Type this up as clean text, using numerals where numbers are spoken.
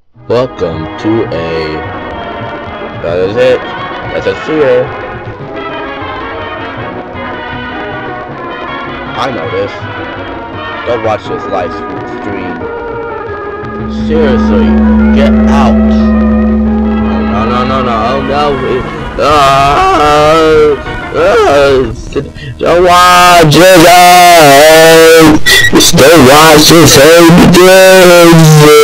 Welcome to that is it. That's a fear. I know this. Don't watch this live stream. Seriously, get out. No. Oh no. Don't watch it. Don't watch this again.